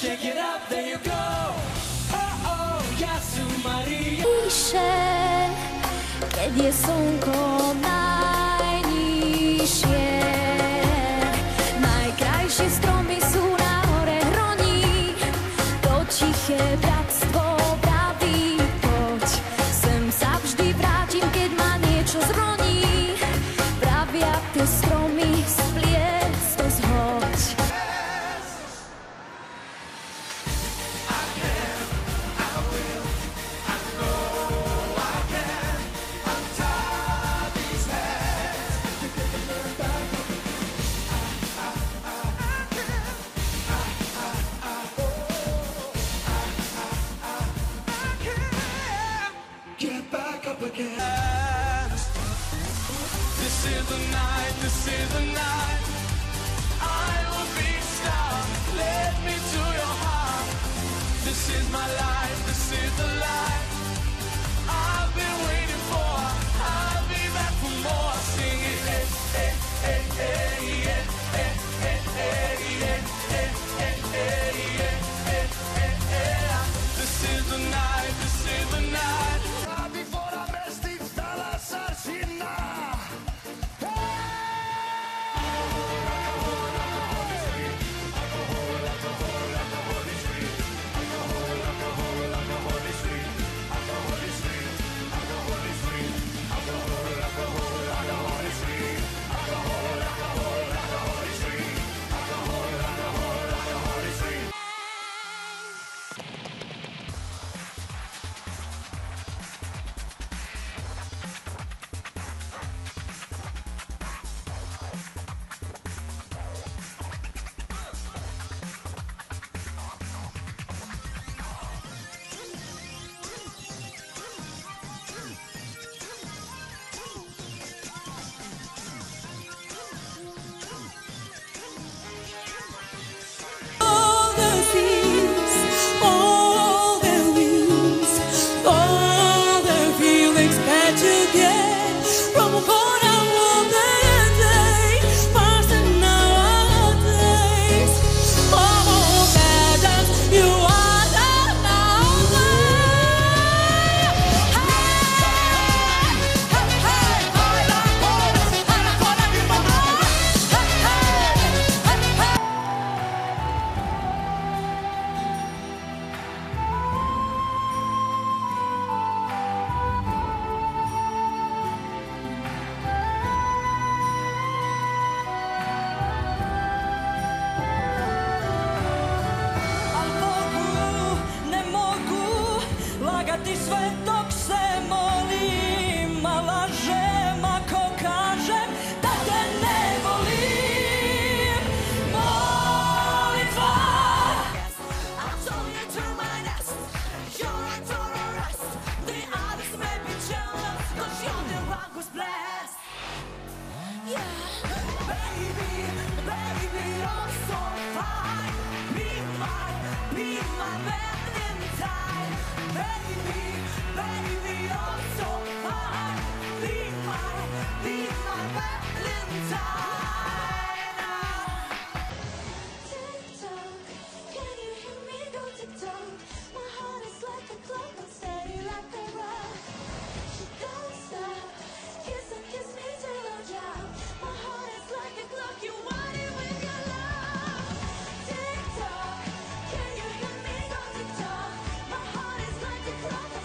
Shake it up, there you go. Oh, oh, Yasu Maria. Keď je slnko najnižšie, najkrajšie stromy sú na hore hroní, to tiché bratstvo praví, poď, sem sa vždy vrátim, keď ma niečo zroní, pravia tie stromy, spliec to zhoď. This is the night, this is the night. I will be star. Let me to your heart. This is my life, this is the life I've been waiting for. I'll be back for more. Sing it, hey, hey, hey, hey, yeah, hey, hey, hey, yeah, hey, hey, hey, yeah, hey, hey, hey. This is the night, this is the night. Lagati sve dok se molim, a lažem ako kažem da te ne volim. Molitva. I told you to my nest, you're under arrest. The others may be jealous, 'cause you're the one who's blessed. Yeah, baby, baby, you're so fine. Be my Valentine. Baby, baby, you're so fine. Be my Valentine. Tick-tock, can you hear me go tick-tock? My heart is like a clock, I'm steady like a rock. Don't stop, kiss me till I drop. My heart is like a clock, you want it with your love. Tick-tock, can you hear me go tick-tock? My heart is like a clock, I'm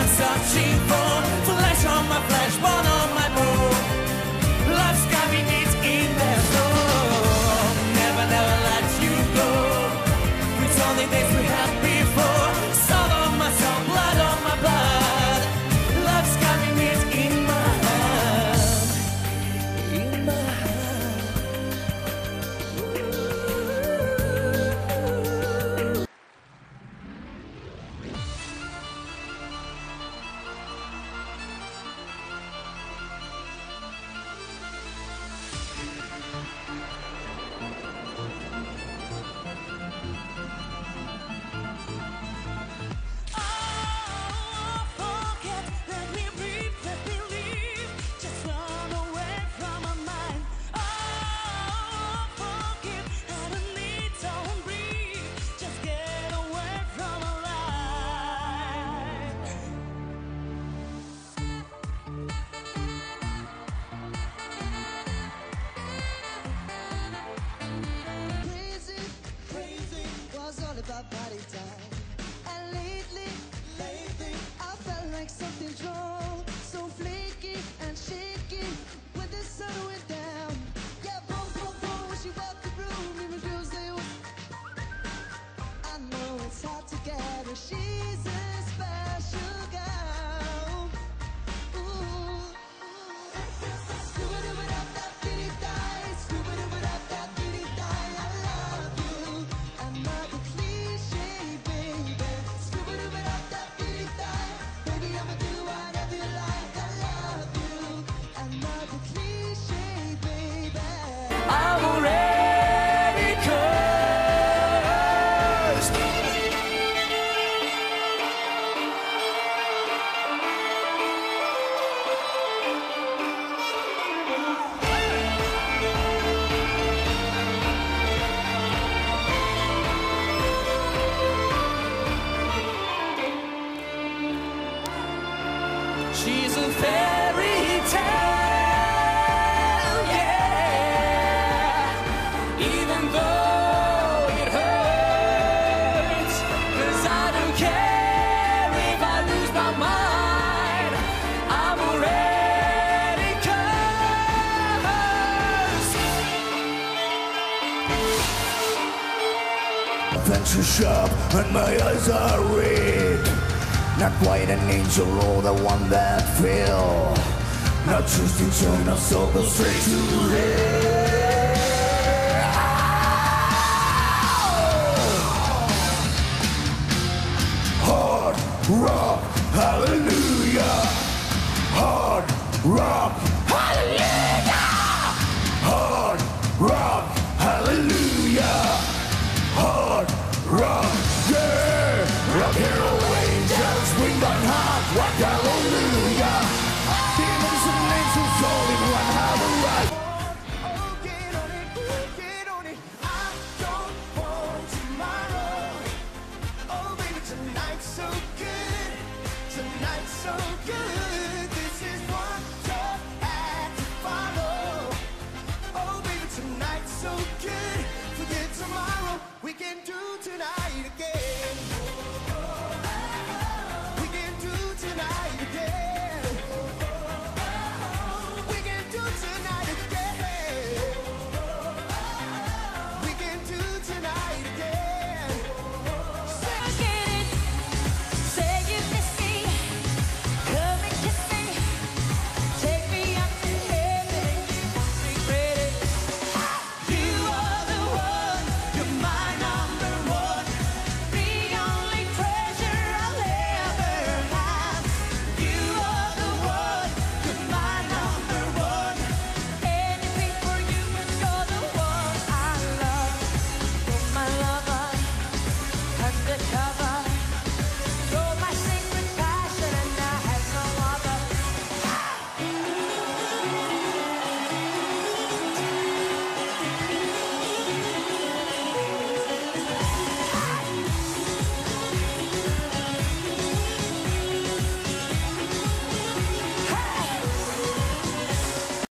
searching for flesh on my flesh, bone on my bone. Love's got me neat in their soul. Never, never let you go. It's only days we had before. Soul on my soul, blood on my blood. Love's got me neat in my heart. In my heart. Forget, let me breathe, let me leave. Just run away from my mind. Forgive, I don't need, don't breathe. Just get away from my life. Crazy, crazy was all about party time. And lately, I felt like something's wrong. So flaky and shaky when the sun went down. Yeah, boom, boom, boom, when she walked the room, even girls they was. I know it's hard to get her. She's a special girl. Ooh. Scooba-dooba-dap-dap-diddy-die, scooba-dooba-dap-dap-diddy-die. I love you. Another cliche, baby. Scooba-dooba-dap-dap-diddy-die. Baby, I'ma do whatever you like. I love you. Another cliche, baby. I'm already cursed. She's a fairy tale, yeah. Even though it hurts, 'cause I don't care if I lose my mind. I'm already cursed. Pencil sharp and my eyes are red. Not quite an angel or the one that fell. Not choosing joy, not soul, go straight to hell. Hard rock, hallelujah. Hard rock,